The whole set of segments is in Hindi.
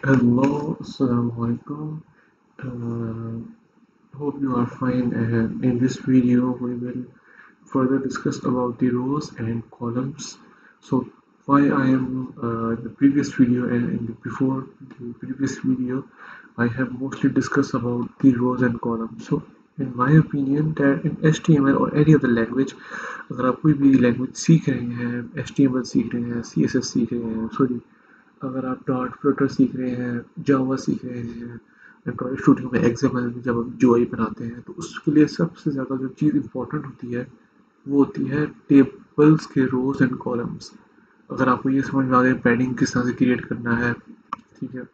Hello, Assalamu alaikum. Hope you are fine. And in this video, we will further discuss about the rows and columns. So, why I am in the previous video and in the before the previous video, I have mostly discussed about the rows and columns. So, in my opinion, that in HTML or any other language, अगर आप कोई भी लैंग्वेज सीख रहे हैं, HTML सीख रहे हैं, CSS सीख रहे हैं, सॉरी, अगर आप डॉट फ्लटर सीख रहे हैं, जावा सीख रहे हैं, एंड्रॉइड स्टूडियो में एक्सएमएल में जब हम यूआई बनाते हैं, तो उसके लिए सबसे ज़्यादा जो चीज़ इंपॉर्टेंट होती है वो होती है टेबल्स के रोज एंड कॉलम्स। अगर आपको ये समझ में आ गया पैडिंग किस तरह से क्रिएट करना है, ठीक है,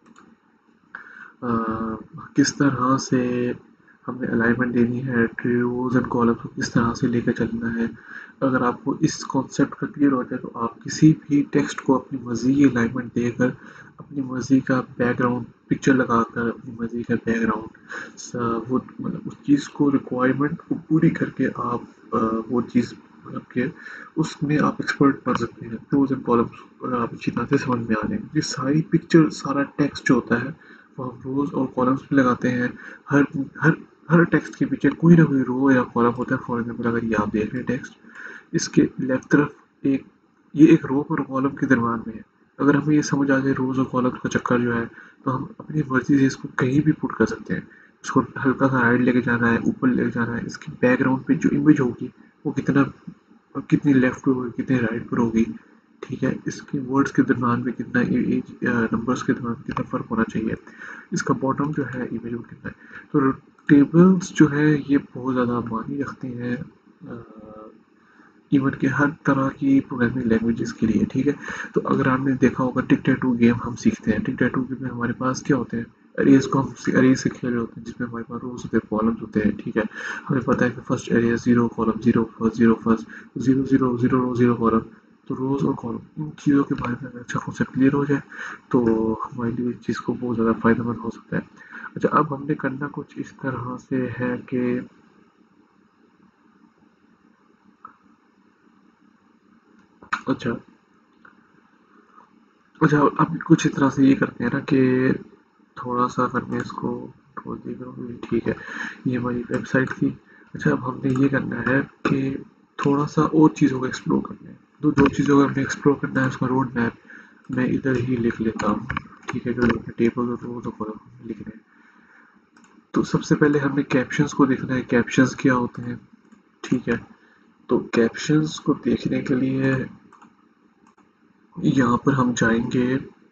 किस तरह से हमें अलाइनमेंट देनी है, रोज एंड कॉलम्स को किस तरह से लेकर चलना है। अगर आपको इस कॉन्सेप्ट का क्लियर हो जाए तो आप किसी भी टेक्स्ट को अपनी मर्जी की अलाइनमेंट देकर, अपनी मर्जी का बैकग्राउंड पिक्चर लगाकर, अपनी मर्जी का बैकग्राउंड वो मतलब उस चीज़ को रिक्वायरमेंट को पूरी करके आप वो चीज़ मतलब के उसमें आप एक्सपर्ट बन सकते हैं। रोज एंड कॉलम्स अगर आप अच्छी तरह से समझ में आ जाए, ये सारी पिक्चर सारा टेक्स्ट जो होता है वो हम रोज और कॉलम्स में लगाते हैं। हर हर हर टेक्स्ट के पीछे कोई ना कोई रो या कॉलम होता है। फॉर एग्जाम्पल अगर ये आप देख रहे हैं टेक्स्ट, इसके लेफ्ट तरफ ये एक रो और कॉलम के दरम्यान में है। अगर हमें ये समझ आ जाए रोज और कॉलम का चक्कर जो है, तो हम अपनी मर्जी से इसको कहीं भी पुट कर सकते हैं। इसको हल्का सा राइट लेके जाना है, ऊपर लेके जाना है, इसके बैकग्राउंड पे जो इमेज होगी वो कितनी लेफ्ट पर होगी, कितनी राइट पर होगी, ठीक है, इसके वर्ड्स के दरम्यान में कितना नंबर्स के दरम्यान कितना फ़र्क होना चाहिए, इसका बॉटम जो है इमेज में कितना है। तो टेबल्स जो है ये बहुत ज़्यादा मायने रखते हैं इवन के हर तरह की प्रोग्रामिंग लैंग्वेजेस के लिए, ठीक है। तो अगर आपने देखा होगा टिक टैटू गेम हम सीखते हैं, टिक टैटू गेम में हमारे पास क्या होते हैं, अरेज को हम अरेज से खेल रहे होते हैं जिसमें हमारे पास रोज होते हैं, कॉलम्स होते हैं, ठीक है। हमें पता है कि first area zero column, zero first, zero zero zero zero column. तो रोज और कॉलम इन चीज़ों के बारे में अगर अच्छा कॉन्सेप्ट क्लियर हो जाए तो हमारे लिए इस चीज़ को बहुत ज़्यादा फायदेमंद हो सकता है। अच्छा, अब हमने करना कुछ इस तरह से है कि अच्छा अच्छा अब कुछ इस तरह से ये करते हैं ना कि थोड़ा सा करते हैं इसको, थोड़ा देख रहा हूँ, ठीक है, ये हमारी वेबसाइट थी। अच्छा, अब हमने ये करना है कि थोड़ा सा और चीज़ों को एक्सप्लोर करना है। तो दो चीज़ों को हमने एक्सप्लोर करना है, उसका रोड मैप मैं इधर ही लिख लेता हूँ, ठीक है, जो टेबल और रोज और कॉलम लिखने हैं। तो सबसे पहले हमें कैप्शंस को देखना है, कैप्शंस क्या होते हैं, ठीक है। तो कैप्शंस को देखने के लिए यहाँ पर हम जाएंगे,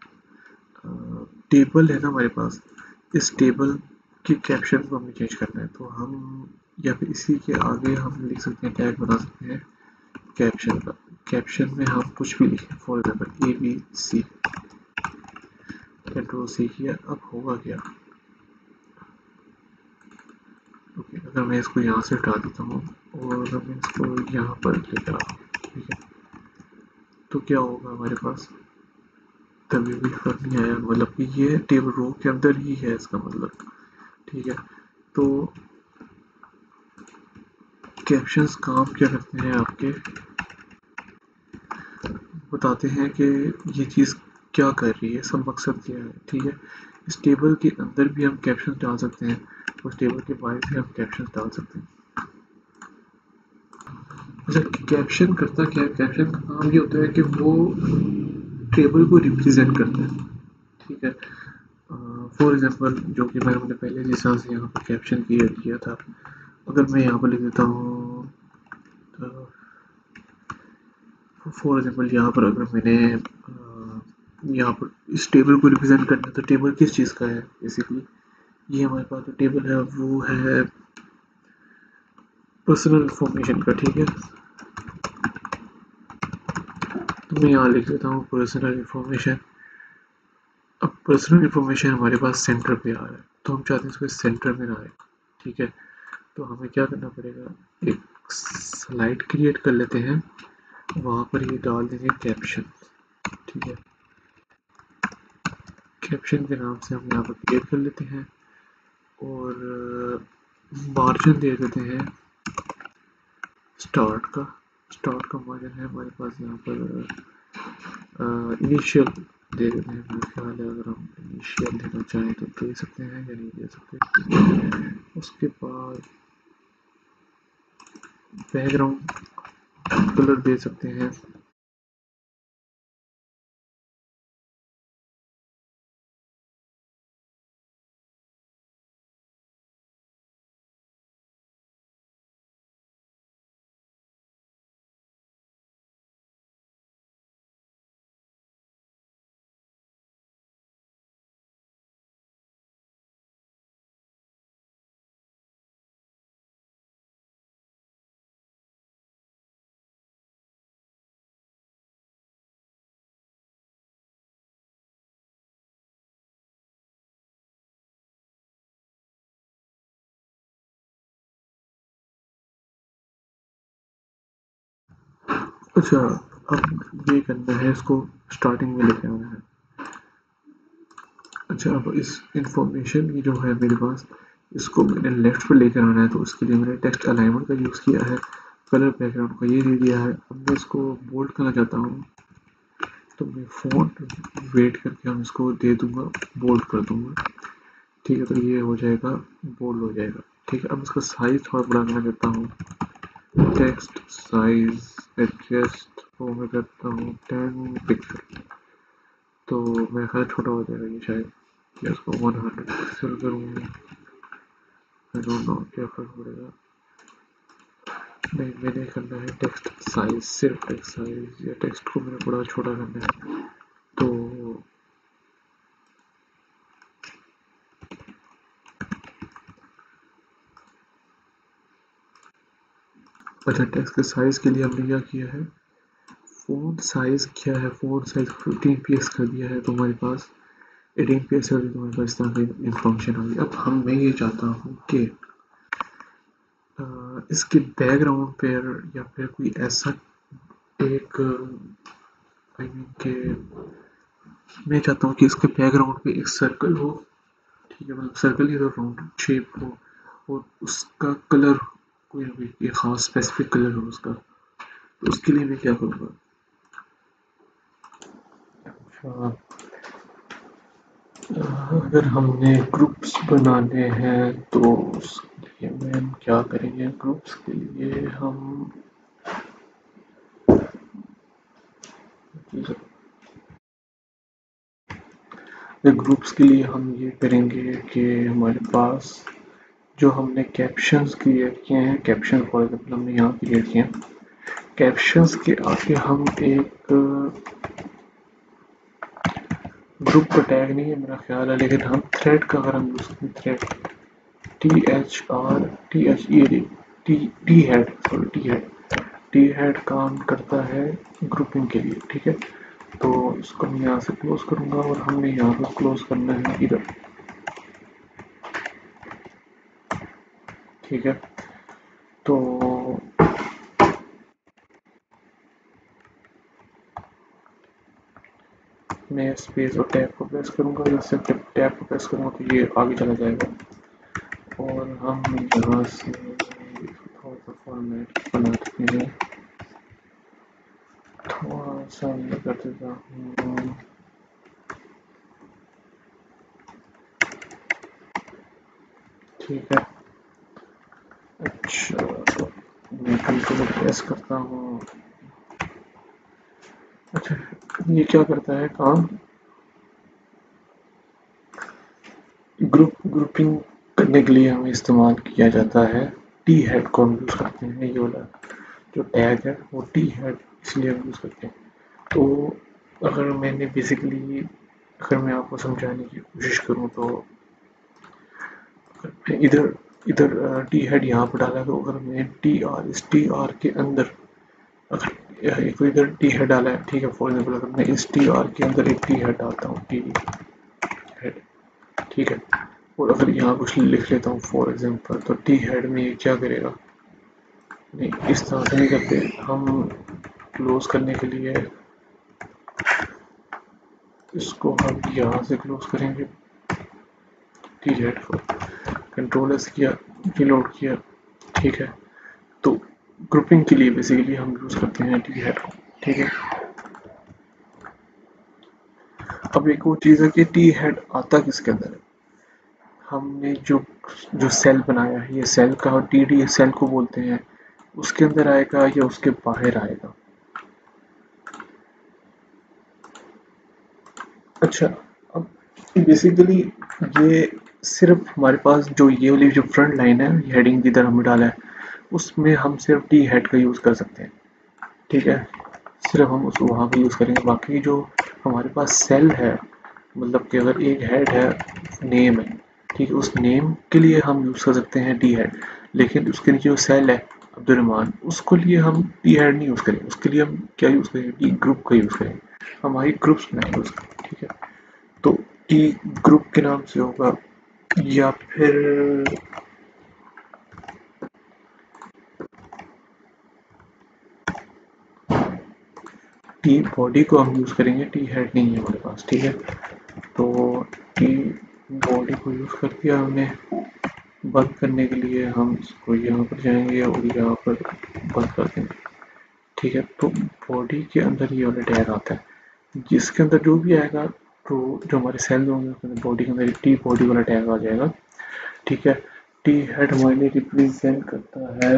टेबल है ना हमारे पास, इस टेबल के कैप्शन को हमें चेंज करना है। तो हम या फिर इसी के आगे हम लिख सकते हैं, टैग बना सकते हैं कैप्शन का। कैप्शन में हम कुछ भी लिखें, for example ABC, control C किया, अब होगा क्या, ओके, अगर मैं इसको यहाँ से हटा देता हूँ और अगर मैं इसको यहाँ पर लेकर आता हूँ, ठीक है, तो क्या होगा हमारे पास, तभी भी फर्क नहीं आया, मतलब कि ये टेबल रो के अंदर ही है इसका मतलब, ठीक है। तो कैप्शंस काम क्या करते हैं आपके, बताते हैं कि ये चीज़ क्या कर रही है, सब मकसद क्या है, ठीक है। इस टेबल के अंदर भी हम कैप्शन डाल सकते हैं, उस टेबल के बाहर भी हम कैप्शन डाल सकते हैं। अच्छा, कैप्शन करता क्या है, कैप्शन का काम ये होता है कि वो टेबल को रिप्रेजेंट करता है, ठीक है। फॉर एग्जांपल जो कि मैंने पहले जिस तरह से यहाँ पर कैप्शन क्रिएट किया था, अगर मैं यहाँ पर लिख देता हूँ, तो फॉर एग्जांपल यहाँ पर अगर मैंने यहाँ पर इस टेबल को रिप्रेजेंट करना है, तो टेबल किस चीज़ का है, बेसिकली ये हमारे पास जो टेबल है वो है पर्सनल इंफॉर्मेशन का, ठीक है। तो मैं यहाँ लिख देता हूँ पर्सनल इंफॉर्मेशन। अब पर्सनल इंफॉर्मेशन हमारे पास सेंटर पे आ रहा है, तो हम चाहते हैं इसको सेंटर में ना आए, ठीक है। तो हमें क्या करना पड़ेगा, एक स्लाइड क्रिएट कर लेते हैं, वहाँ पर ये डाल देंगे कैप्शन, ठीक है। कैप्शन के नाम से हम यहाँ पर क्रिएट कर लेते हैं और मार्जिन दे देते हैं स्टार्ट का मार्जिन है हमारे पास यहाँ पर इनिशियल दे देते हैं, मेरे ख्याल है अगर हम रेजिडेंशियल देना चाहें तो दे सकते हैं या नहीं दे सकते। उसके बाद बैकग्राउंड कलर दे सकते हैं। अच्छा, अब ये करना है, इसको स्टार्टिंग में लेके आना है। अच्छा, अब इस इंफॉर्मेशन की जो है मेरे पास, इसको मैंने लेफ्ट पे लेकर आना है, तो उसके लिए मैंने टेक्स्ट अलाइनमेंट का यूज़ किया है। कलर बैकग्राउंड का ये दे दिया है। अब मैं इसको बोल्ड करना चाहता हूँ, तो मैं फ़ॉन्ट वेट करके हम इसको दे दूंगा, बोल्ड कर दूंगा। ठीक है, तो ये हो जाएगा, बोल्ड हो जाएगा। ठीक है, अब इसका साइज थोड़ा बड़ा करना चाहता हूँ। टेक्स्ट साइज एडजस्ट वो मैं करता हूँ 10 पिक्सल, तो मेरा ख्याल छोटा हो जाएगा ये शायद। या इसको 100 पिक्सल करूँ, आई डोंट नो क्या फर्क पड़ेगा। नहीं, मैंने करना है टेक्स्ट साइज, सिर्फ टेक्स्ट साइज, या टेक्स्ट को मैंने बड़ा छोटा करना है। तो अच्छा, टेक्स्ट के साइज के लिए हमने क्या किया है, फ़ॉन्ट साइज क्या है, फ़ॉन्ट साइज 15 पीएस कर दिया है, तो हमारे पास 18 पीएस कर दिया, तो हमारे पास इस तरह की इन्फॉर्मेशन आ गई। अब मैं ये चाहता हूँ कि इसके बैकग्राउंड पर या फिर कोई ऐसा एक आई मीन के मैं चाहता हूँ कि इसके बैकग्राउंड पे एक सर्कल हो। ठीक है, मतलब सर्कल ही तो राउंड शेप हो, और उसका कलर कोई ना कोई एक ख़ास स्पेसिफिक कलर हो उसका। तो उसके लिए मैं क्या करूँगा। अच्छा, अगर हमने ग्रुप्स बनाने हैं तो उसके लिए मैं हम क्या करेंगे, ग्रुप्स के लिए हम ग्रुप्स के लिए हम ये करेंगे कि हमारे पास जो हमने कैप्शंस क्रिएट किए हैं, कैप्शन फॉर एग्जाम्पल हमने यहाँ क्रिएट किए हैं, कैप्शंस के आगे हम एक ग्रुप का टैग नहीं है मेरा ख्याल है, लेकिन हम थ्रेड का अगर हम यूज़ करें, thread T head, sorry T head काम करता है ग्रुपिंग के लिए। ठीक है, तो इसको मैं यहाँ से क्लोज करूँगा, और हमने यहाँ पर क्लोज करना है इधर। ठीक है, तो मैं स्पेस और टैब को प्रेस करूँगा, या सिर्फ टैब को प्रेस करूँगा तो ये आगे चला जाएगा। और हम यहाँ से थोड़ा सा फॉर्मेट बनाते हैं, थोड़ा सा ये कर देता हूँ। ठीक है, अच्छा, मैं कंट्रोल प्रेस करता हूँ। अच्छा, ये क्या करता है काम, ग्रुपिंग करने के लिए हमें इस्तेमाल किया जाता है टी हेड को हम यूज़ करते हैं। ये वाला जो टैग है वो टी हेड इसलिए हम यूज़ करते हैं। तो अगर मैंने बेसिकली अगर मैं आपको समझाने की कोशिश करूँ, तो इधर इधर टी हेड यहाँ पर डाला, तो अगर मैं टी आर इस टी आर के अंदर अगर एक इधर टी हेड डाला है, ठीक है, फॉर एग्जाम्पल अगर मैं इस टी आर के अंदर एक टी हेड डालता हूँ, टी हेड, ठीक है, और अगर यहाँ कुछ लिख लेता हूँ फॉर एग्जाम्पल, तो टी हेड में ये क्या करेगा, नहीं इस तरह से नहीं करते हम। क्लोज करने के लिए इसको हम यहाँ से क्लोज करेंगे, टी हेड को कंट्रोल एस किया, रीलोड किया। ठीक है, तो ग्रुपिंग के लिए बेसिकली हम यूज़ करते हैं टी हेड को। ठीक है, अब एक वो चीज़ है कि टी हेड आता किसके अंदर है। हमने जो जो सेल बनाया है, ये सेल का टी डी सेल को बोलते हैं, उसके अंदर आएगा या उसके बाहर आएगा। अच्छा, अब बेसिकली ये सिर्फ हमारे पास जो ये वाली जो फ्रंट लाइन है, ये हेडिंग जिधर हमने डाला है, उसमें हम सिर्फ टी हेड का यूज़ कर सकते हैं। ठीक है, सिर्फ हम उसको वहाँ पे यूज़ करेंगे। बाकी जो हमारे पास सेल है, मतलब कि अगर एक हेड है, नेम है, ठीक है, उस नेम के लिए हम यूज़ कर सकते हैं टी हेड। लेकिन उसके नीचे जो सेल है अब्दुलरहमान, उसको लिए हम टी हेड नहीं यूज़ करेंगे। उसके लिए हम क्या यूज़ करेंगे, टी ग्रुप का यूज़ करेंगे। हमारी ग्रुप्स बनाएंगे उसका। ठीक है, तो टी ग्रुप के नाम से होगा, या फिर टी बॉडी को हम यूज़ करेंगे, टी हेड नहीं है हमारे पास। ठीक है, तो टी बॉडी को यूज़ कर दिया हमने। बंद करने के लिए हम इसको यहाँ पर जाएंगे और यहाँ पर बंद कर देंगे। ठीक है, तो बॉडी के अंदर ये वाला टैग आता है, जिसके अंदर जो भी आएगा, तो जो हमारे सेल होंगे बॉडी के अंदर टी बॉडी वाला टैग आ जाएगा। ठीक है, टी हेड हमारे लिए रिप्रेजेंट करता है,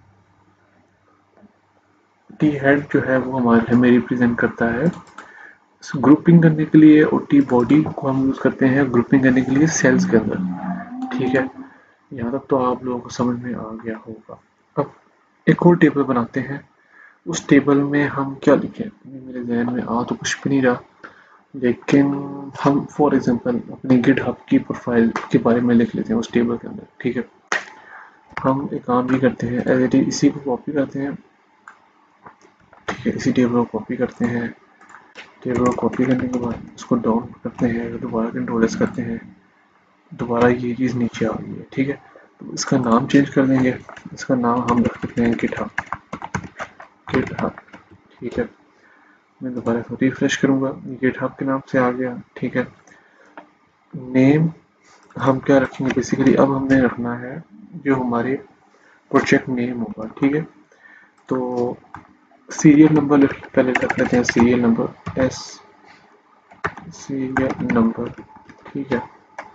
टी हेड जो है वो हमारे हमें रिप्रेजेंट करता है ग्रुपिंग करने के लिए, और टी बॉडी को हम यूज़ करते हैं ग्रुपिंग करने के लिए सेल्स के अंदर। ठीक है, यहाँ तक तो आप लोगों को समझ में आ गया होगा। अब एक और टेबल बनाते हैं। उस टेबल में हम क्या लिखें, मेरे जहन में आ तो कुछ भी नहीं रहा, लेकिन हम फॉर एग्जांपल अपनी गिटहब की प्रोफाइल के बारे में लिख लेते हैं उस टेबल के अंदर। ठीक है, हम एक काम भी करते हैं, एज इट इज इसी को कॉपी करते हैं। ठीक है, इसी टेबल को कॉपी करते हैं। टेबल को कॉपी करने के बाद उसको डाउन करते हैं, दोबारा कंट्रोल एस करते हैं, दोबारा ये चीज़ नीचे आ गई है। ठीक है, तो इसका नाम चेंज कर देंगे। इसका नाम हम रख सकते हैं गिटहब। गिटहब, ठीक है, मैं दोबारा इसको रिफ्रेश करूँगा, गिटहब के नाम से आ गया। ठीक है, नेम हम क्या रखेंगे, बेसिकली अब हमने रखना है जो हमारे प्रोजेक्ट नेम होगा। ठीक है, तो सीरियल नंबर पहले रख लेते हैं, serial number S, serial number. ठीक है,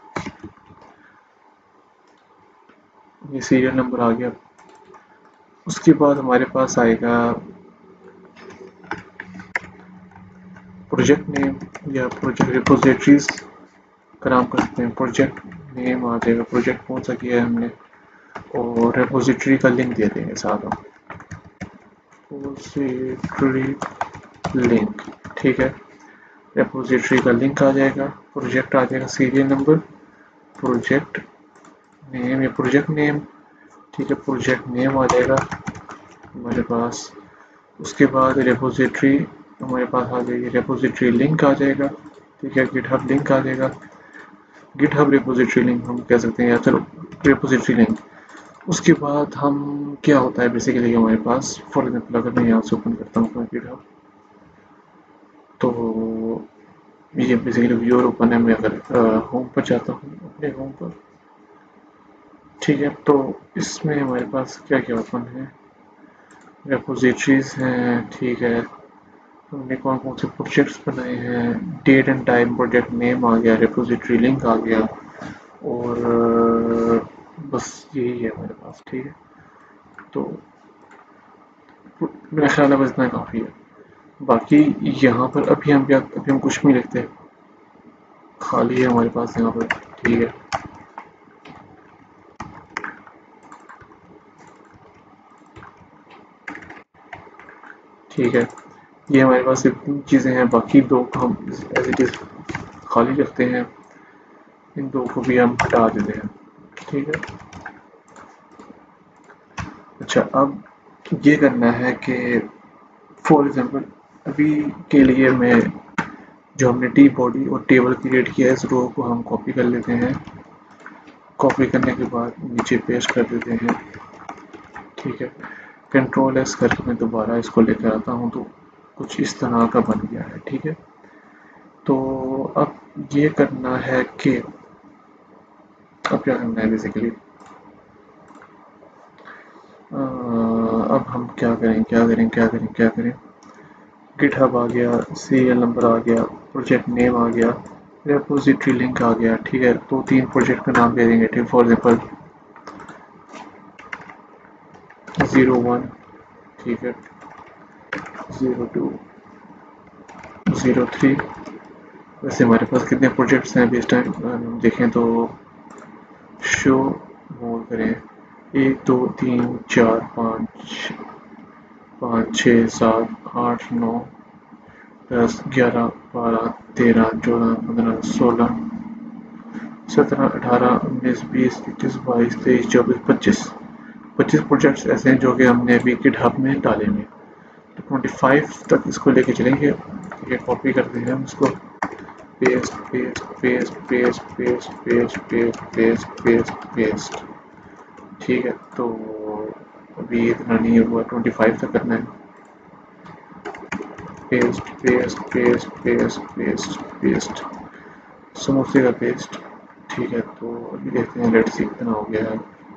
ये सीरियल नंबर आ गया। उसके बाद हमारे पास आएगा प्रोजेक्ट नेम, या प्रोजेक्ट रिपोजिटरीज का नाम कर सकते हैं। प्रोजेक्ट नेम आ जाएगा, प्रोजेक्ट कौन सा किया है हमने, और रिपोजिटरी का लिंक दे देंगे साथ हम, रिपोजिटरी लिंक। ठीक है, रिपोजिटरी का लिंक आ जाएगा, प्रोजेक्ट आ जाएगा, सीरियल नंबर, प्रोजेक्ट नेम या प्रोजेक्ट नेम। ठीक है, प्रोजेक्ट नेम आ जाएगा हमारे पास। उसके बाद रिपोजिटरी हमारे पास आ जाएगी, रिपोजिटरी लिंक आ जाएगा। ठीक है, गिटहब लिंक आ जाएगा, गिटहब रिपोजिटरी लिंक हम कह सकते हैं, या चलो रिपोजिटरी लिंक। उसके बाद हम क्या होता है बेसिकली हमारे पास, फॉर एग्जाम्पल अगर मैं यहाँ से ओपन करता हूँ गिटहब, तो ये बेसिकली व्यूअर ओपन है। मैं अगर होम पर जाता हूँ, अपने होम पर, ठीक है, तो इसमें हमारे पास क्या क्या ओपन है, रेपोजिटरीज हैं। ठीक है, हमने कौन कौन से प्रोजेक्ट्स बनाए हैं, date and time, project name आ गया, रेपोजिटरी लिंक आ गया, और बस यही है हमारे पास। ठीक है, तो मेरा ख्याल है बस इतना काफ़ी है। बाकी यहाँ पर अभी हम कुछ नहीं लिखते, खाली है हमारे पास यहाँ पर। ठीक है, ठीक है, ये हमारे पास सिर्फ 3 चीज़ें हैं, बाकी 2 को हम एज इट इज़ खाली रखते हैं, इन 2 को भी हम हटा देते हैं। ठीक है, अच्छा, अब ये करना है कि फॉर एग्जांपल अभी के लिए मैं जो हमने टी बॉडी और टेबल क्रिएट किया है, इस रो को हम कॉपी कर लेते हैं। कॉपी करने के बाद नीचे पेस्ट कर देते हैं। ठीक है, कंट्रोल एस करके मैं दोबारा इसको लेकर आता हूँ, तो कुछ इस तरह का बन गया है। ठीक है, तो अब ये करना है कि अब क्या करना है बेसिकली, अब हम क्या करें क्या करें क्या करें क्या करें, गिटहब आ गया, सीरियल नंबर आ गया, प्रोजेक्ट नेम आ गया, रेपोजिटरी लिंक आ गया। ठीक है, तो 3 प्रोजेक्ट का नाम दे देंगे। ठीक, फॉर एग्जाम्पल 01, ठीक है, 02, 03। वैसे हमारे पास कितने प्रोजेक्ट्स हैं अभी इस टाइम देखें तो शो मोर करें, 1 2 3 4 5 6 7 8 9 10 11 12 13 14 15 16 17 18 19 20 21 22 23 24 25 प्रोजेक्ट्स ऐसे हैं जो कि हमने अभी गिटहब में डाले हुए। तो 25 तक इसको लेके चलेंगे। ठीक है, कॉपी करते हैं हम इसको, paste paste paste paste paste paste paste paste paste paste. ठीक है, तो अभी इतना नहीं हुआ, 25 तक करना है। Paste paste paste paste paste paste, समोसे का पेस्ट। ठीक है, तो अभी देखते हैं, लेट्स सी कितना हो गया है।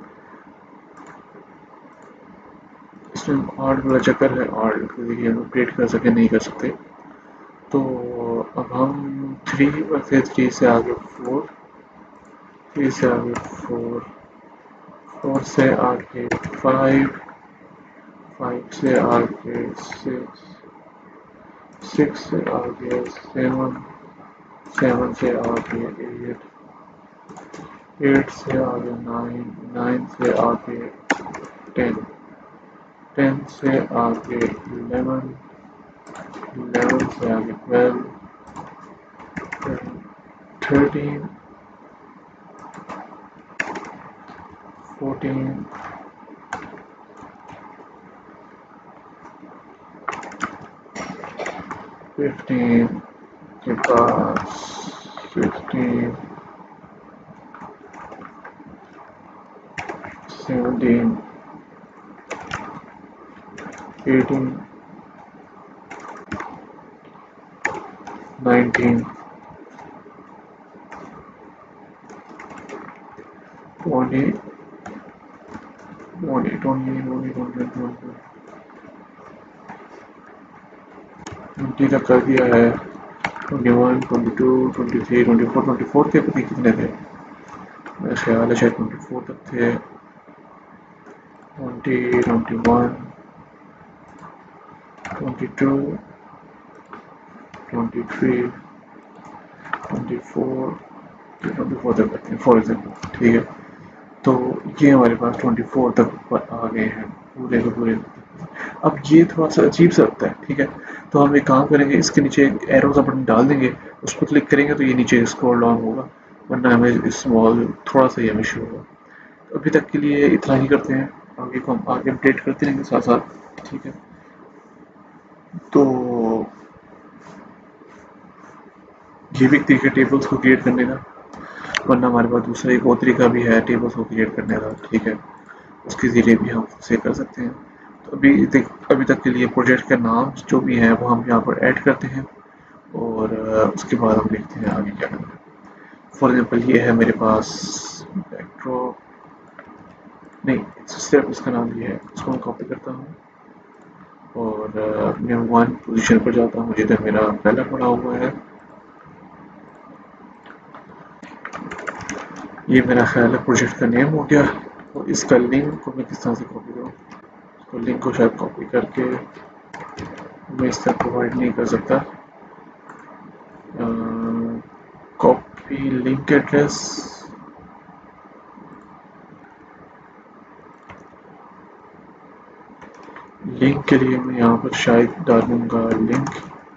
इसमें आर्ट वाला चक्कर है, आर्ट देखिए हम अपडेट कर सके नहीं कर सकते। तो अब हम 3 से 3 से आगे 4, 3 से आगे 4, 4 से आगे 5, 5 से आगे 6, 6 से आगे 7, 7 से आगे 8, 8 से आगे 9, 9 से आगे 10, 10 से आगे 11, 11 से आगे 12, 13, 14, 15 के बाद 16, 17, 18, 19, 20, 20 तक कर दिया है। 21, 22, 23, 24, 24 के पति कितने थे? मेरा ख्याल है शायद 24 तक थे। 20, 21, 22, 23, 24, 24 तक करते हैं फॉर एग्जाम्पल। ठीक है, तो ये हमारे पास 24 तक आ गए हैं पूरे के पूरे। अब ये थोड़ा सा अजीब सा लगता है। ठीक है, तो हम एक काम करेंगे, इसके नीचे एक एरो का बटन डाल देंगे, उस पर क्लिक करेंगे तो ये नीचे स्क्रॉल डाउन होगा, वरना हमें स्मॉल थोड़ा सा ये हमें शो होगा। तो अभी तक के लिए इतना ही करते हैं, आगे को हम आगे अपडेट करते रहेंगे साथ साथ। ठीक है, तो ये भी एक तरीका टेबल्स को क्रिएट करने का, वरना हमारे पास दूसरा एक और तरीका भी है टेबल्स को क्रिएट करने का। ठीक है, उसके ज़रिए भी हम से कर सकते हैं। तो अभी तक के लिए प्रोजेक्ट का नाम जो भी है वो हम यहाँ पर ऐड करते हैं, और उसके बाद हम देखते हैं आगे क्या करना है। फॉर एग्जाम्पल ये है मेरे पास बैकड्रॉप, नहीं सिर्फ इसका नाम ये है, इसको मैं कॉपी करता हूँ और मैं 1 पोजीशन पर जाता हूँ जिधर मेरा पहला पड़ा हुआ है। ये मेरा ख्याल है प्रोजेक्ट का नेम हो गया, और इसका लिंक को मैं किस तरह से कॉपी करूँ? तो लिंक को शायद कॉपी करके मैं इस तरह प्रोवाइड नहीं कर सकता। कॉपी लिंक एड्रेस, लिंक के लिए मैं यहाँ पर शायद डालूंगा लिंक,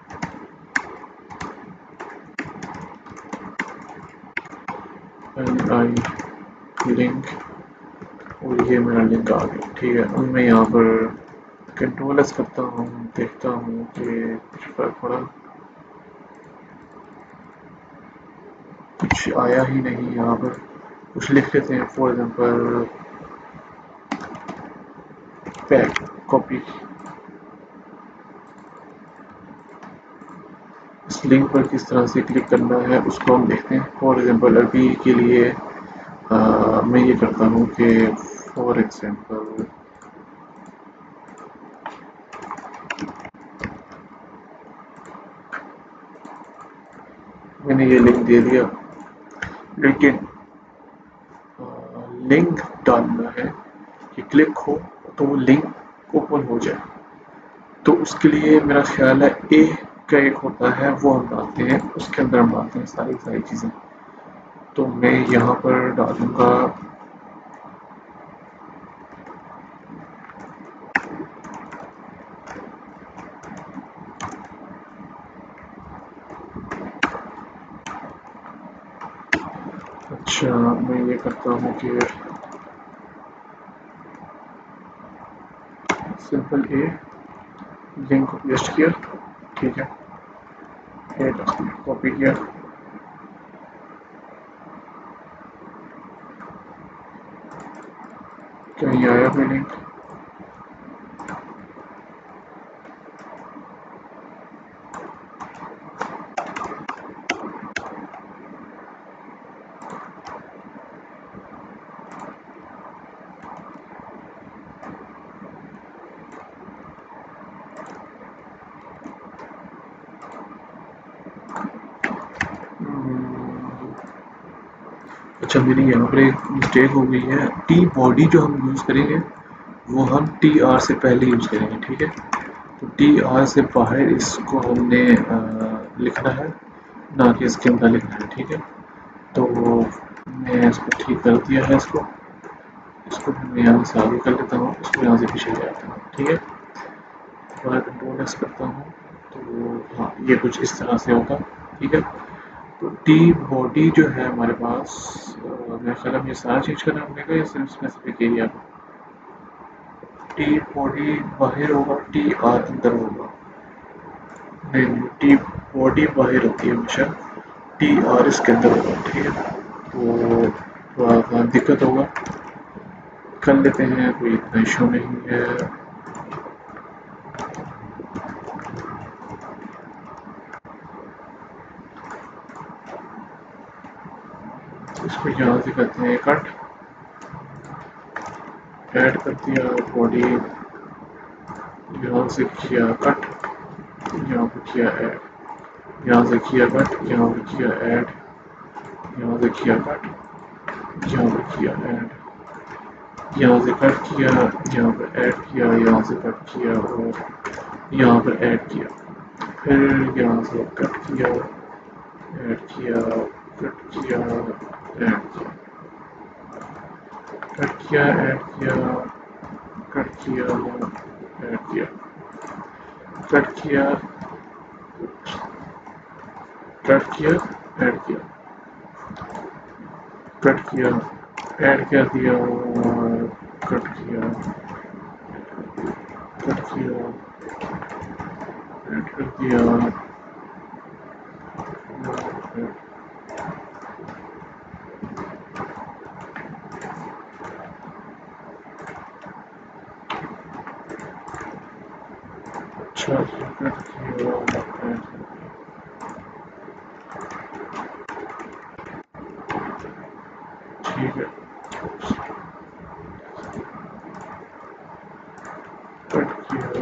लिंक, और ये मेरा लिंक आ गया। ठीक है, अब मैं यहाँ पर कंट्रोल एस करता हूँ, देखता हूँ कि कुछ फर्क पड़ा, कुछ आया ही नहीं। यहाँ पर कुछ लिख लेते हैं, फॉर एग्जाम्पल पैक कॉपी। इस लिंक पर किस तरह से क्लिक करना है उसको हम देखते हैं। फॉर एग्जाम्पल अभी के लिए मैं ये करता हूँ कि फॉर एग्जाम्पल मैंने ये लिंक दे दिया, लेकिन लिंक डालना है कि क्लिक हो तो वो लिंक ओपन हो जाए। तो उसके लिए मेरा ख्याल है ए का एक होता है, वो हम डालते हैं, उसके अंदर हम डालते हैं सारी चीज़ें। तो मैं यहाँ पर डालूँगा अच्छा, मैं ये करता हूँ कि सिंपल ए, लिंक को पेस्ट किया, ठीक है, ए कॉपी किया, कहीं आया कोई लिंक, अच्छा मेरी यहाँ पर एक मिस्टेक हो गई है, टी बॉडी जो हम यूज़ करेंगे वो हम टी आर से पहले यूज़ करेंगे, ठीक है। तो टी आर से बाहर इसको हमने लिखना है, ना कि इसके अंदर लिखना है, ठीक है। तो मैं इसको ठीक कर दिया है, इसको मैं यहाँ से आगे कर लेता हूँ, इसको यहाँ से पीछे ले आता हूँ, ठीक है। दोबारा कंट्रोल एस करता हूँ, तो हाँ ये कुछ इस तरह से होगा, ठीक है। तो टी बॉडी जो है हमारे पास, मेरे ख्याल में ये सारा चेंज करना पड़ेगा या सिर्फ स्पेसिफिक एरिया को। टी बॉडी बाहर होगा, टी आर अंदर होगा, नहीं टी बॉडी बाहर होती है हमेशा, टी आर इसके अंदर होगा, ठीक है। तो थोड़ा सा दिक्कत होगा, कर लेते हैं, कोई इतना इशू नहीं है। इसको यहाँ से करते हैं कट, ऐड कर दिया बॉडी, यहाँ से किया कट, यहाँ पे किया ऐड, यहाँ से किया कट, यहाँ पे किया ऐड, यहाँ से किया कट, यहाँ पे किया ऐड, यहाँ से कट किया, यहाँ पर ऐड किया, यहाँ से कट किया और यहाँ पर ऐड किया, फिर यहाँ से कट किया, ऐड किया, कट किया, ऐड किया, कट किया, ऐड किया, कट किया, ऐड किया, कट किया, कट किया, ऐड किया, कट किया, ऐड कर दिया, कट किया, कट किया, ऐड कर दिया, अच्छा कट किया, ठीक है, कट किया,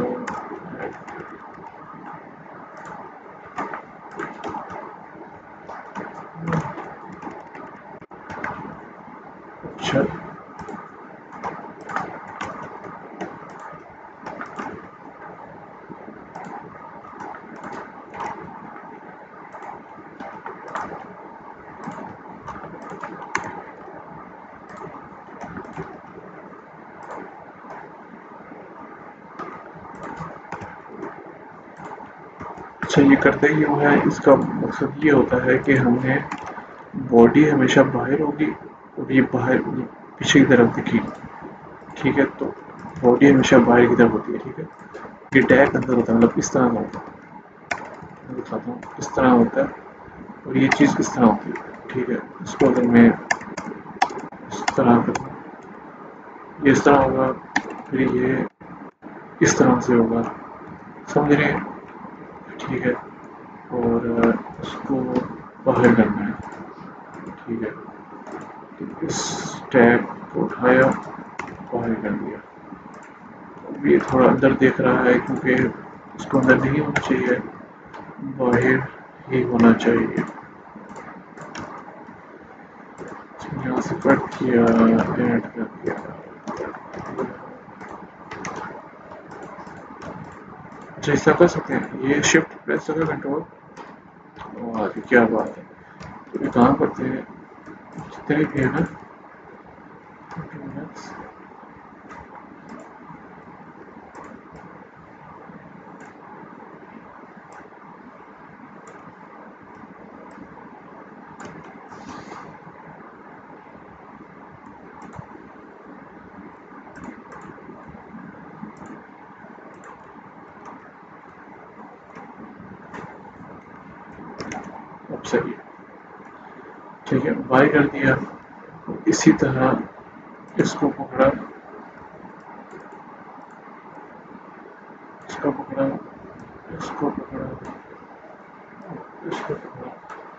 अच्छा अच्छा ये करते ही क्यों है, इसका मकसद ये होता है कि हमने बॉडी हमेशा बाहर होगी और ये बाहर पीछे की तरफ दिखेगी, ठीक है। तो बॉडी हमेशा बाहर की तरफ होती है, ठीक है। ये टैग अंदर होता है, मतलब इस तरह का होता है, मैं दिखाता हूँ, इस तरह होता है और ये चीज़ इस तरह होती है, ठीक है। इसको अगर मैं इस तरह करूँ, ये इस तरह होगा, फिर ये इस तरह से होगा, समझ रहे हैं, ठीक है। और इसको बाहर करना है, ठीक है। तो इस टैग को उठाया, बाहर कर दिया। अब ये थोड़ा अंदर देख रहा है क्योंकि इसको अंदर नहीं होना चाहिए, बाहर ही होना चाहिए, यहाँ से कट किया, ऐड कर दिया। अच्छा ऐसा कर सकते हैं, ये शिफ्ट प्रेस करके कंट्रोल। और क्या बात है, तो ये काम करते हैं जितने भी है ना, अब सही है। ठीक है, बाई कर दिया। इसी तरह इसको पकड़ा, इसको पकड़ा, इसको पकड़ा, इसको पकड़ा।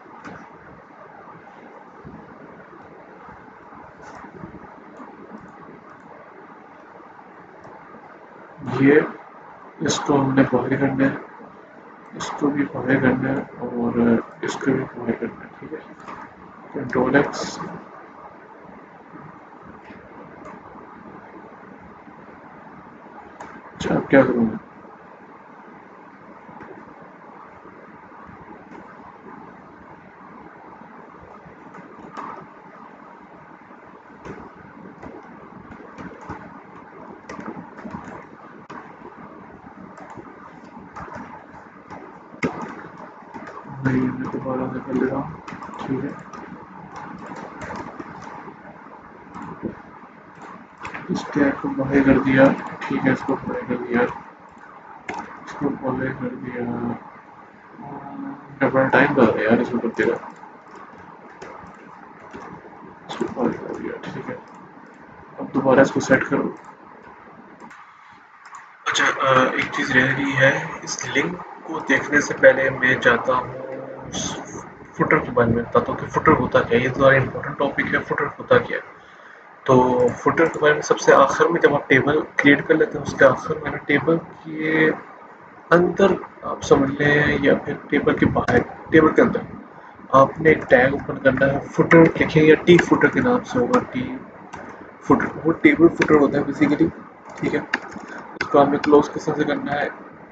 ये इसको हमने बाई करना है, इसको भी बाई करना है, और इसको भी बाई करना है। ठीक है, कंट्रोल एक्स। अच्छा अब क्या करूँगा, मैं दोबारा से कर ले रहा हूँ। ठीक है, इस टैग को बाई कर दिया। ठीक है, इसको बाई कर दिया, इसको बाई कर दिया। बड़ा टाइम लग रहा है यार इसको करते रहो। इसको बाई कर दिया। ठीक है, अब दोबारा इसको सेट करो। अच्छा एक चीज़ रह गई है, इस लिंक को देखने से पहले मैं जाता हूँ फुटर के बारे में बताता हूँ कि फुटर होता क्या है। ये तो इम्पोर्टेंट टॉपिक है, फुटर होता क्या है। तो फुटर के बारे में सबसे आखिर में, जब आप टेबल क्रिएट कर लेते हैं उसके आखिर में ना, टेबल के अंदर आप समझ लें या फिर टेबल के बाहर, टेबल के अंदर आपने एक टैग ओपन करना है, फुटर लिखें या टी फुटर के नाम से होगा, टी फुटर। वो टेबल फुटर होता है बेसिकली। ठीक है, उसको हमें क्लोज किस तरह से करना है,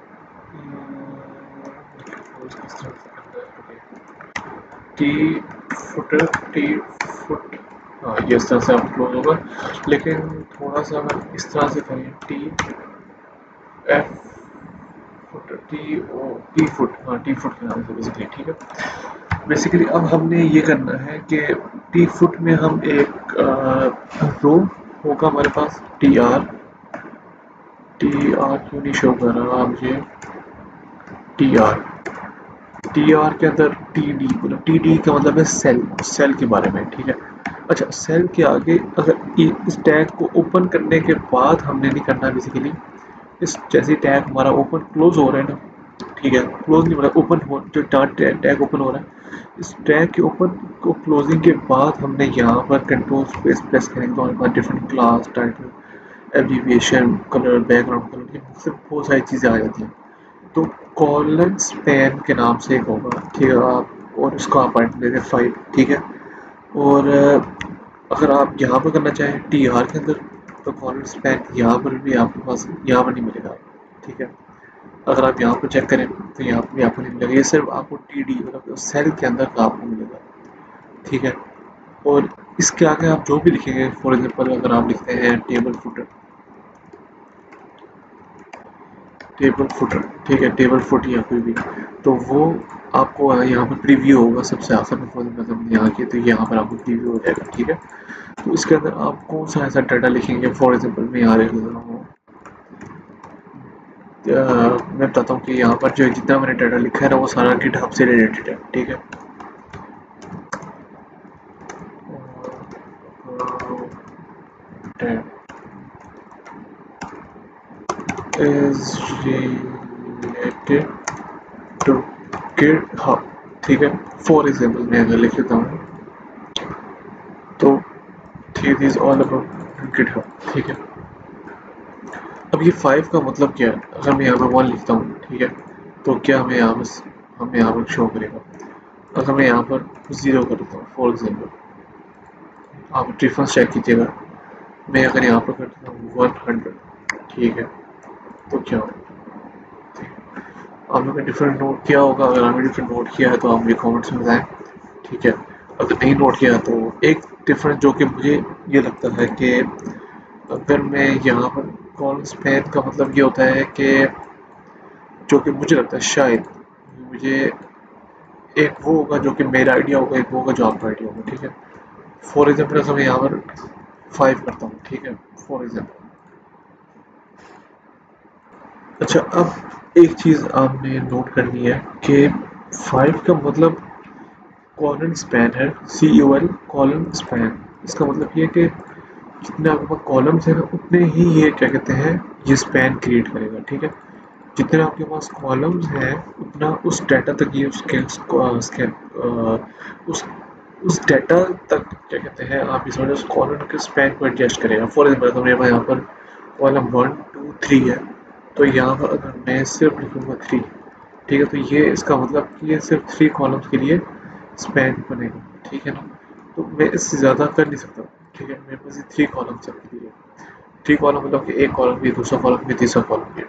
क्लोज किस तरह से करना है, टी फुटर, टी फुट। हाँ ये इस तरह से आप क्लोज होगा, लेकिन थोड़ा सा अगर इस तरह से करें, T F foot, T O, T foot, हाँ टी फुट के नाम से बेसिकली। ठीक है, बेसिकली अब हमने ये करना है कि टी फुट में हम एक रो होगा हमारे पास, टी आर, टी आर क्यों नहीं शो कर रहा मुझे, टी आर, टी आर के अंदर टी डी, मतलब टी डी का मतलब है सेल, सेल के बारे में। ठीक है, अच्छा सेल के आगे अगर इस टैग को ओपन करने के बाद हमने नहीं करना बेसिकली, इस जैसे टैग हमारा ओपन क्लोज हो रहा है ना, ठीक है, क्लोज नहीं मतलब ओपन हो, जो टैग ओपन हो रहा है, इस टैग के ओपन को क्लोजिंग के बाद हमने यहाँ पर कंट्रोल स्पेस प्रेस करेंगे तो हमारे पास different class, title, abbreviation, colour, background colour, ये बहुत सारी चीज़ें आ जाती हैं। तो कॉलन स्पैन के नाम से एक होगा। ठीक है, आप और उसको आप पॉइंट दे दें 5। ठीक है, और अगर आप यहाँ पर करना चाहें टी आर के अंदर, तो कॉलन स्पैन यहाँ पर भी आपके पास यहाँ पर नहीं मिलेगा। ठीक है, अगर आप यहाँ पर चेक करें तो यहाँ पर भी आपको नहीं मिलेगा, ये सिर्फ आपको टी डी मतलब सेल के अंदर का आपको मिलेगा। ठीक है, और इसके आगे आप जो भी लिखेंगे, फॉर एग्जाम्पल अगर आप लिखते हैं टेबल फुटर, टेबल फुटर, ठीक है, टेबल फुट या कोई भी, तो वो आपको यहाँ पर प्रीव्यू होगा सबसे आखिर में, मतलब यहाँ के, तो यहाँ पर आपको प्रीव्यू हो जाएगा। ठीक है, तो इसके अंदर आप कौन सा ऐसा डाटा लिखेंगे, फॉर एग्जांपल मैं यहाँ लिख रहा हूँ, मैं बताता हूँ कि यहाँ पर जो जितना मैंने डाटा लिखा है ना वो सारा गिटहब से रिलेटेड है। ठीक है, is related to GitHub। ठीक है, फॉर एग्जाम्पल मैं अगर लिख लेता हूँ तो this is all about GitHub. ठीक है, अब ये 5 का मतलब क्या है, अगर मैं यहाँ पर 1 लिखता हूँ, ठीक है, तो क्या हमें यहाँ पर शो करेगा। अगर मैं यहाँ पर 0 कर देता हूँ फॉर एग्जाम्पल, आप डिफरेंस चेक कीजिएगा। मैं अगर यहाँ पर कर देता हूँ 100, ठीक है, तो क्या होगा? आप लोगों ने डिफरेंट नोट किया होगा। अगर आपने डिफरेंट नोट किया है तो आप मुझे कमेंट्स में बताएं, ठीक है। अगर नहीं नोट किया तो एक डिफरेंस जो कि मुझे ये लगता है कि अगर मैं यहाँ पर कॉल स्पैन का मतलब ये होता है कि जो कि मुझे लगता है शायद मुझे एक वो होगा जो कि मेरा आइडिया होगा, एक वो होगा जो आपका आइडिया होगा, ठीक है। फॉर एग्जाम्पल अगर मैं यहाँ पर 5 करता हूँ, ठीक है, फॉर एग्जाम्पल। अच्छा, अब एक चीज़ आपने नोट करनी है कि 5 का मतलब कॉलन स्पैन है, COL कॉलन स्पैन। इसका मतलब ये है कि जितने आपके पास कॉलम्स हैं ना उतने ही ये क्या कहते हैं, ये स्पैन क्रिएट करेगा, ठीक है। जितने आपके पास कॉलम्स हैं उतना उस डाटा तक ये उस उस डाटा तक क्या कहते हैं, आप इस उस कॉलम के स्पैन को एडजस्ट करेगा। फॉर एग्जाम्पल मेरे पास यहाँ पर कॉलम 1 2 3 है, तो यहाँ पर अगर मैं सिर्फ लिखूँगा 3, ठीक है, तो ये इसका मतलब कि ये सिर्फ 3 कॉलम्स के लिए स्पैन बनेगा, ठीक है ना। तो मैं इससे ज़्यादा कर नहीं सकता, ठीक है। मेरे पास ये 3 कॉलम सबके लिए, 3 कॉलम मतलब कि एक कॉलम भी, दूसरा कॉलम भी, तीसरा कॉलम भी।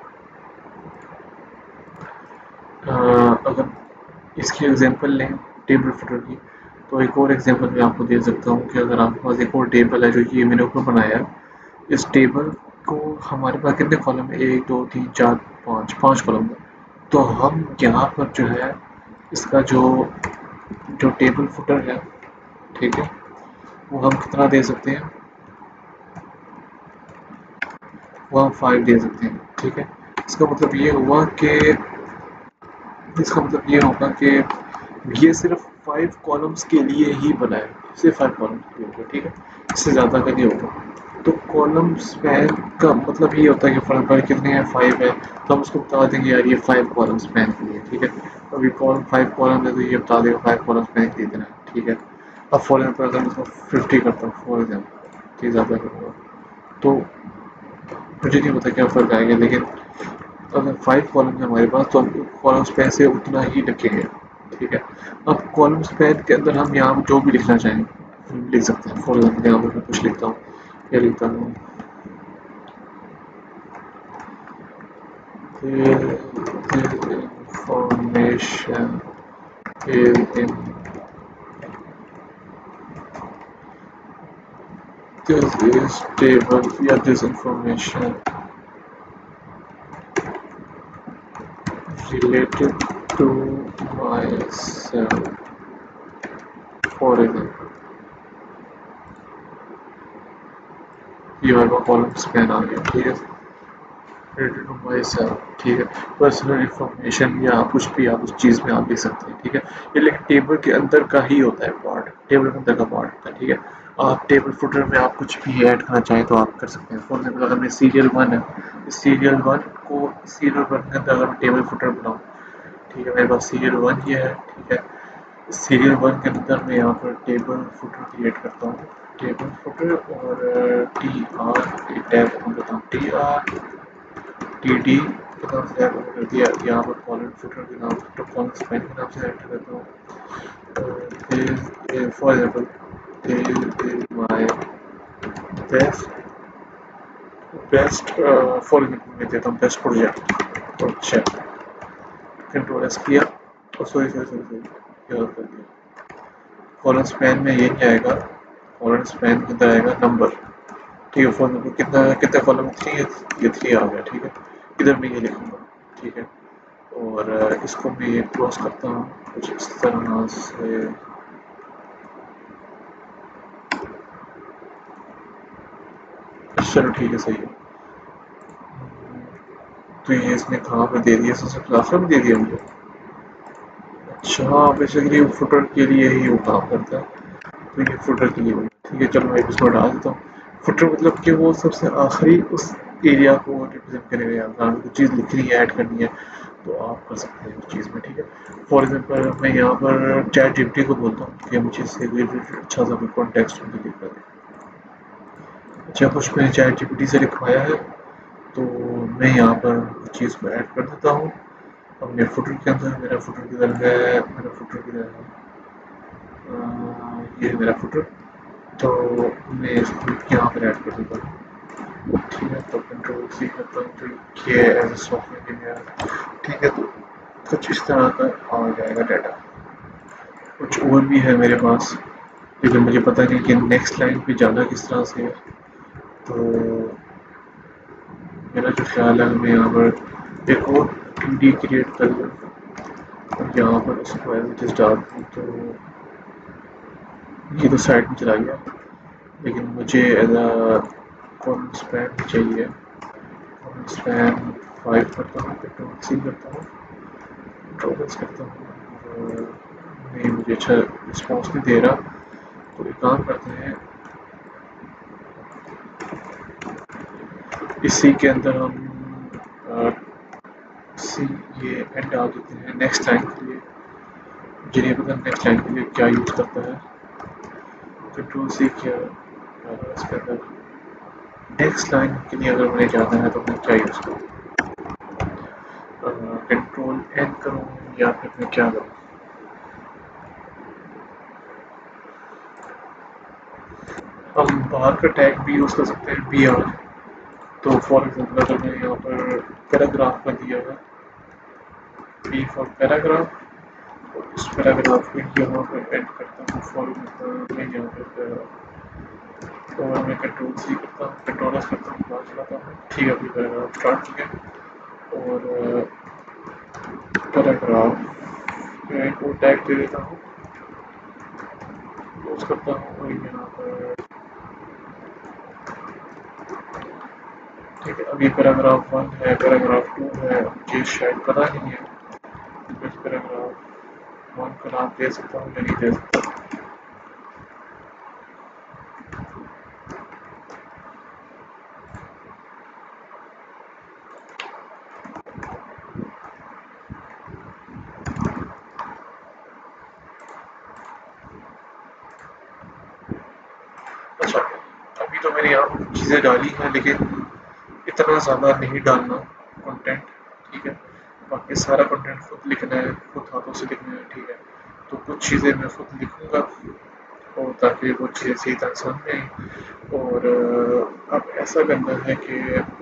अगर इसकी एग्जांपल लें टेबल फुटर की, तो एक और एग्जांपल मैं आपको दे सकता हूँ कि अगर आपके पास एक और टेबल है जो ये मैंने ऊपर बनाया है, इस टेबल को हमारे पास कितने कॉलम है, 1 2 3 4 5, 5 कॉलम है। तो हम यहाँ पर जो है इसका जो जो टेबल फुटर है, ठीक है, वो हम कितना दे सकते हैं, वो हम 5 दे सकते हैं, ठीक है। इसका मतलब ये हुआ कि इसका मतलब ये होगा कि ये सिर्फ 5 कॉलम्स के लिए ही बना है, सिर्फ 5 कॉलम्स के लिए होगा, ठीक है, इससे ज़्यादा का नहीं होगा। तो कॉलम स्पैन का मतलब ये होता है कि फॉर एग्जाम्पल कितने हैं, 5 है, तो हम उसको बता देंगे यार ये 5 कॉलम स्पैन के लिए, ठीक है। तो अभी कॉलम 5 कॉलम है तो ये बता देगा 5 कॉलम स्पैन के लिए इतना है, ठीक है। अब फॉर एग्जाम्पल अगर मैं उसको 50 करता हूँ फॉर एग्जाम्पल, ठीक, ज़्यादा करूँगा तो मुझे नहीं पता क्या फ़र्क आएगा, लेकिन अगर 5 कॉलम है हमारे पास तो हम कॉलम स्पैन से उतना ही लिखेंगे, ठीक है। अब कॉलम स्पैन के अंदर हम यहाँ जो भी लिखना चाहें हम लिख सकते हैं। फॉर एग्जाम्पल यहाँ पर मैं कुछ लिखता हूँ, क्या लिखता हूँ, information in this is table, yeah, this information related to myself, for example ये वाला कॉलम स्पैन आ गया, ठीक है, related to myself, ठीक है। पर्सनल इंफॉर्मेशन या कुछ भी आप उस चीज़ में आप लिख सकते हैं, ठीक है। ये लेकिन टेबल के अंदर का ही होता है पार्ट, टेबल के अंदर का पार्ट होता है, ठीक है। आप टेबल फुटर में आप कुछ भी ऐड करना चाहें तो आप कर सकते हैं। फॉर एग्जाम्पल अगर मैं सीरियल 1 है, सीरियल 1 को सीरियल 1 के अंदर अगर मैं टेबल फुटर बनाऊँ, ठीक है, मेरे पास सीरियल 1 ये है, ठीक है। सीरियल 1 के अंदर मैं यहाँ पर टेबल फुटर क्रिएट करता हूँ, टेबल फुटर, और टी आर टैग करता हूँ, TD के नाम से ऐड कर दिया। यहाँ पर कॉलम फुटर के नाम से, तो कॉलम स्पैन के नाम से ऐड कर देता हूँ। For example my best best for example मैं देता हूँ best project, project, control S किया, और सॉरी सॉरी सॉरी सॉरी गलत कर दिया। कॉलम स्पैन में ये नहीं आएगा, कॉलम स्पैन के अंदर आएगा नंबर, ठीक है। फॉर एग्जाम्पल कितना कितने कॉलम 3 है, ये 3 आ गया, ठीक है। इधर मैं ये लिखूँगा, ठीक है। और इसको मैं ये क्लोज करता हूँ कुछ इस तरह से, चलो ठीक है, सही है। तो ये इसने कहाँ पे दे दिया, सबसे क्लास में दे दिया मुझे। अच्छा, बेसिकली फुटर के लिए ही वो काम करता है, तो ये फुटर के लिए भी ठीक है। चलो मैं इसको डाल देता हूँ। फुटर मतलब कि वो सबसे आखिरी उस एरिया को रिप्रेजेंट करेगा, या अगर कुछ चीज़ लिखनी है, ऐड करनी है, तो आप कर सकते हैं उस चीज़ में, ठीक है। फॉर एग्जाम्पल मैं यहाँ पर चैट जीपीटी को बोलता हूँ कि मुझे इससे रिलेटेड अच्छा सा कोई कॉन्टेक्स्ट मुझे लिख कर दे। अच्छा, कुछ मैंने चैट जीपीटी से लिखवाया है, तो मैं यहाँ पर चीज़ को ऐड कर देता हूँ अपने फुटर के अंदर। मेरा फुटर किधर है, मेरा फुटर किधर है, ये है मेरा फुटर, तो मैं इसको यहाँ पर ऐड कर दूँगा। ठीक है, तो कंट्रोल सी करता हूँ तो ये एज ए सॉफ्टवेयर इंजीनियर। ठीक है, तो कुछ इस तरह का आ जाएगा डाटा। कुछ और भी है मेरे पास, लेकिन मुझे पता नहीं कि नेक्स्ट लाइन पे जाना किस तरह से है। तो मेरा जो ख्याल है मैं यहाँ पर एक और 2D क्रिएट कर लूँ और यहाँ पर उसको एज इट इज़ डाल दूँ। तो ये तो साइड में चला गया, लेकिन मुझे एज अ कॉलम स्पैन चाहिए। कॉलम स्पैन 5 करता हूँ, कंट्रोल सी करता हूँ, कंट्रोल एस करता हूँ और नहीं, मुझे अच्छा रिस्पॉन्स नहीं दे रहा। तो एक काम करते हैं, इसी के अंदर हम सी ये एंड डाल देते हैं नेक्स्ट लाइन के लिए। मुझे नहीं पता नेक्स्ट लाइन के लिए क्या यूज़ करता है। कंट्रोल सी किया, इसके अंदर नेक्स्ट लाइन के लिए अगर मुझे जाना है तो मैं क्या यूज़ करूँ, कंट्रोल एन करूँ या फिर मैं क्या करूँ। हम बाहर का टैग भी यूज़ कर सकते हैं, बी आर। तो फॉर एग्जाम्पल अगर मैंने यहाँ पर पैराग्राफ का दिया है, बी फॉर पैराग्राफ, और इस पैराग्राफ को यहाँ पर एड करता हूँ। फॉर एग्जाम्पल मैं यहाँ पर और मैं कंट्रोल सी करता हूँ, कंट्रोल एस करता हूँ, क्लास चलाता हूँ। ठीक है, अभी पैराग्राफ स्टार्ट हो गया और पैराग्राफ में एक और टैग दे देता हूँ, क्लोज करता हूँ और यहाँ पर ठीक है। अभी पैराग्राफ 1 है, पैराग्राफ 2 है, मुझे शायद पता नहीं है मैं पैराग्राफ 1 का नाम दे सकता हूँ या नहीं दे सकता। अच्छा, अभी तो मैंने यहाँ पर चीज़ें डाली हैं, लेकिन इतना ज़्यादा नहीं डालना कंटेंट। ठीक है, बाकी सारा कंटेंट खुद लिखना है, खुद हाथों से लिखना है। ठीक है, तो कुछ चीज़ें मैं खुद लिखूँगा और ताकि वो चीज़ें सही तरह समझ में आएँ। और अब ऐसा करना है कि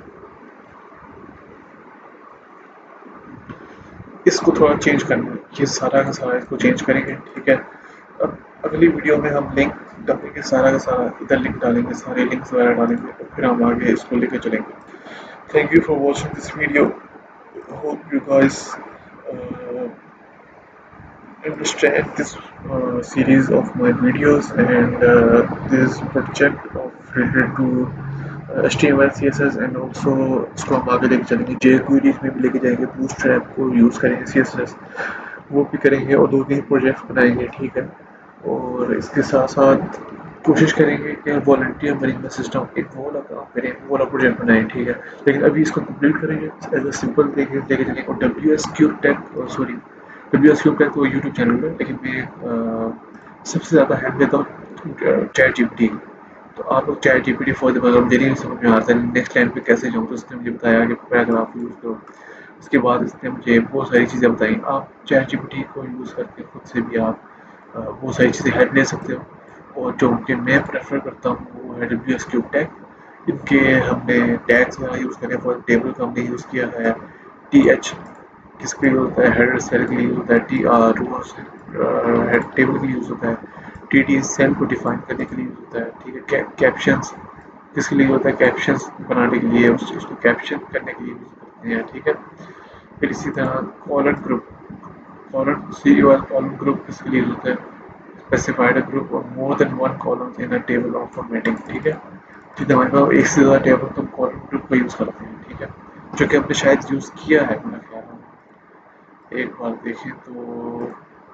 इसको थोड़ा चेंज करना है, ये सारा का सारा इसको चेंज करेंगे। ठीक है, अब अगली वीडियो में हम लिंक डालेंगे, सारा का सारा इधर लिंक डालेंगे, सारे लिंक्स वगैरह डालेंगे और फिर हम आगे इसको लेकर चलेंगे। Thank you for watching this video. Hope you guys uh, understand this series of my videos and this project of related to HTML CSS and also इसको हम आगे लेके चलेंगे, jQuery में भी लेके जाएंगे, बूटस्ट्रैप को यूज़ करेंगे, CSS वो भी करेंगे और 2-3 प्रोजेक्ट्स बनाएंगे। ठीक है, और इसके साथ साथ कोशिश करेंगे कि वॉलंटियर मैनेजमेंट सिस्टम एक वो वाला काम करें, वो वाला प्रोजेक्ट बनाएं। ठीक है, लेकिन अभी इसको कंप्लीट करेंगे एज अ सिंपल लेके चलेंगे। और WS क्यूब टेक तो यूट्यूब चैनल है, लेकिन मैं सबसे ज़्यादा हेल्प लेता हूँ चैट जीपीटी। तो आप लोग चैट जीपीटी फॉर द मतलब मुझे नहीं समझ में आता है नेक्स्ट लाइन पे कैसे जाऊँ, तो उसने मुझे बताया कि पैराग्राफ यूज़ करो। उसके बाद इसने मुझे बहुत सारी चीज़ें बताई। आप चैट जीपीटी को यूज़ करके खुद से भी आप बहुत सारी चीज़ें हेल्प ले सकते हो। और जो कि मैं प्रेफर करता हूँ वो है WS क्यूब टेक। इनके हमने टैग्स वगैरह यूज़ करे, फॉर टेबल का हमने यूज़ किया है TH किसके लिए होता है, हेडर सेल के लिए होता है, TR रोज हेड टेबल के लिए यूज़ होता है, TD सेल को डिफाइन करने के लिए यूज़ होता है। ठीक है, कैप्शंस किसके लिए होता है, कैप्शंस बनाने के लिए, उस चीज़ को कैप्शन करने के लिए यूज़ करते हैं। ठीक है, फिर इसी तरह column group, column column group किसके लिए होता है, स्पेसिफाइड ग्रुप और more than one column in a table of formatting. ठीक है, ठीक है, हमारे पास एक से ज़्यादा टेबल तो कॉलम ग्रुप का यूज़ करते हैं। ठीक है, जो कि हमने शायद यूज़ किया है मेरा ख्याल है, एक बार देखें तो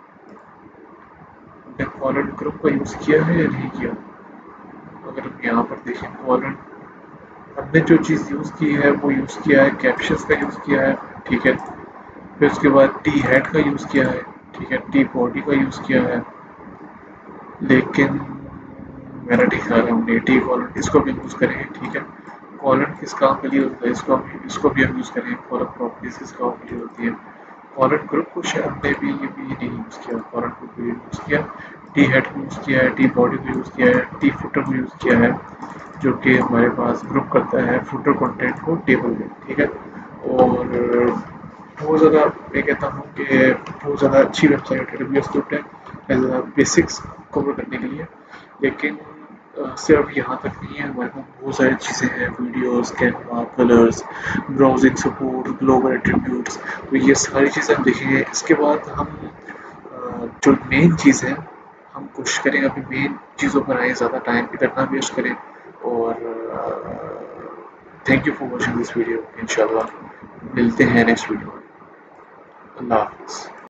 हमने कॉलम ग्रुप का यूज़ किया है या नहीं किया। अगर हम यहाँ पर देखें कॉलम, हमने जो चीज़ यूज़ की है वो यूज़ किया है, कैप्शंस का यूज़ किया है। ठीक है, फिर उसके बाद टी हेड का यूज़ किया है। ठीक है, टी बॉडी का यूज़ किया है, लेकिन मेरा ठीक ख्याल है हमने टी कॉलम इसको भी यूज़ करेंगे। ठीक है, कॉलम किस काम के लिए होता है, इसको भी हम यूज़ करेंगे। कॉलम प्रॉपर्टीज किस काम के लिए होती है, कॉलर ग्रुप को हमने भी नहीं यूज़ किया, कॉलर ग्रुप को यूज़ किया, टी हेड को यूज़ किया है, टी बॉडी को यूज़ किया है, टी फुटर को यूज़ किया है, जो कि हमारे पास ग्रुप करता है फुटर कंटेंट को टेबल में, ठीक है। और बहुत ज़्यादा मैं कहता हूँ कि बहुत ज़्यादा अच्छी वेबसाइट है डब्ल्यू एस डॉट है एज बेसिक्स कवर करने के लिए। लेकिन सिर्फ यहाँ तक नहीं है, हमारे पास बहुत सारी चीज़ें हैं, videos, Canva, colours, browsing support, global attributes. तो ये सारी चीज़ें हम देखेंगे। इसके बाद हम जो मेन चीज़ है, हम कोशिश करेंगे अपनी मेन चीज़ों पर आए, ज़्यादा टाइम इधर ना वेस्ट करें। और thank you for watching this video. इंशाल्लाह मिलते हैं नेक्स्ट वीडियो में। अल्लाह हाफ़िज़।